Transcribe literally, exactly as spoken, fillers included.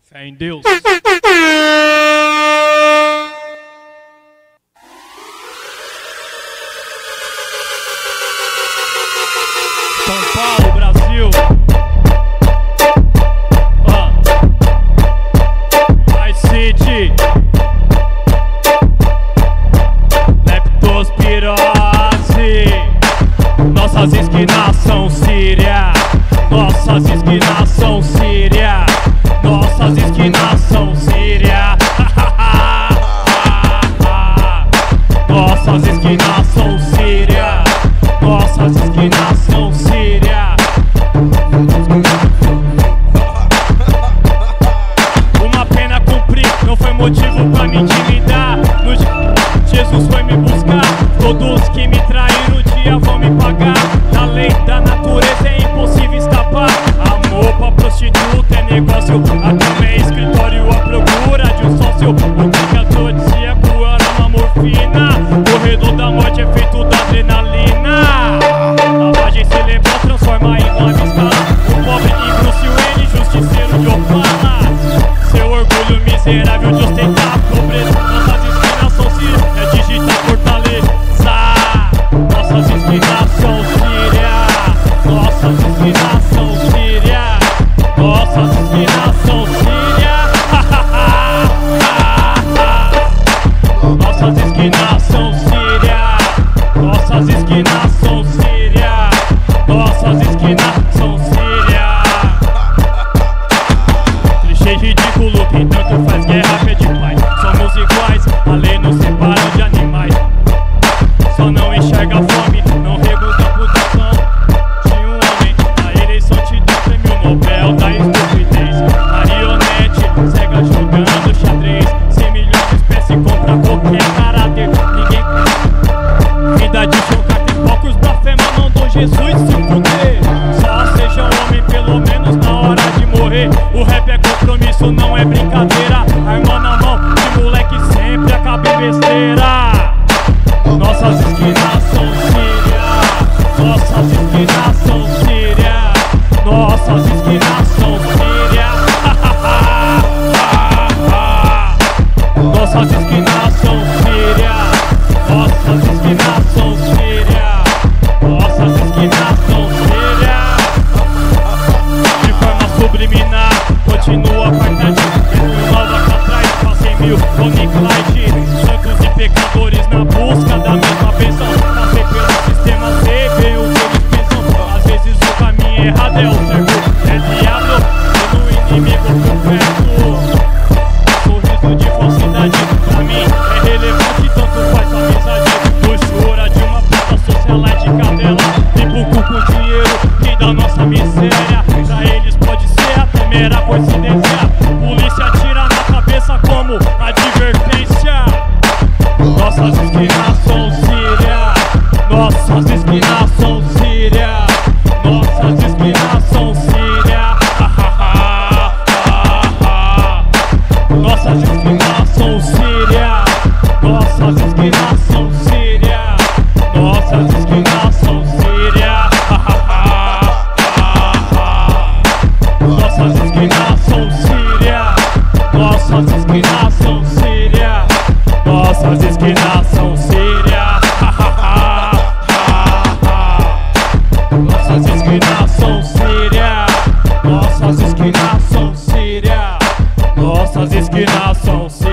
Fé em Deus. São Paulo, Brasil. Ah. Vice City. Leptospirose. Nossas esquinas são Síria. Nossas esquinas são Síria. Nossas esquinas são Síria. Nossas esquinas são Síria. Nossas esquinas são Síria. Uma pena cumprir não foi motivo pra me intimidar. No dia Jesus foi me buscar. Todos que me traíram um dia vão me pagar. Da lei da natureza é impossível escapar. Amor pra prostituta é negócio. Até é escritório à procura de um sócio. O que afrodisíaco era uma morfina. Corredor da morte é feito da adrenalina. Lavagem cerebral transforma em nome escala. O pobre em Bruce Wayne, justiceiro de Opala. Seu orgulho miserável de ostentar pobreza. Nossas esquinas são Síria, é digital fortaleza. Nossas esquinas são Síria. Nossas esquinas são Síria. Nossas esquinas são Síria. Nossas esquinas são Síria. Nossas esquinas são Síria. Nossas esquinas são Síria. Clichê ridículo, quem tanto faz guerra pede paz. Somos iguais, a lei nos separa de animais. Só não enxerga a fome, não rebuta a putação de um homem. A eleição te deu prêmio Nobel da estupidez. Marionete, cega jogando xadrez. Cem milhões de espécies contra qualquer caráter. Ninguém vida de chocar, tem poucos blasfemas, mandou Jesus se fuder. Só seja homem pelo menos na hora de morrer. O rap é compromisso, não é brincadeira. Arma na mão, de moleque sempre acaba em besteira. Nossas esquinas são Síria. Nossas esquinas são Síria. Nossas esquinas são Síria. Nossas esquinas são Síria. Nossas esquinas são Síria. Nossas esquinas são Síria. De forma subliminar, continua a partida. Mil nova pra trás, passei mil, Tony Clyde. Santos e pecadores na busca da mesma bênção. Passei pelo sistema, sei ver o que eles pensam. Às vezes o caminho errado é o certo. É diabo, e no inimigo confesso. Sorriso de falsidade, pra mim é relevante, tanto faz a amizade. Luxura de uma puta socialite cadela. Limpa o cu com dinheiro que dá nossa miséria. Pra eles pode ser até mera coincidência. Polícia atira na cabeça como advertência. Nossas esquinas são Síria. Nossas esquinas são Síria. Nossas esquinas são Síria. Nossas esquinas são Síria. Nossas esquinas são Síria. Nossas esquinas são Síria. Nossas esquinas são Síria. Nossas esquinas são Síria. Nossas esquinas são Síria. Nossas esquinas são Síria. Nossas esquinas são Síria. Nossas esquinas são Síria.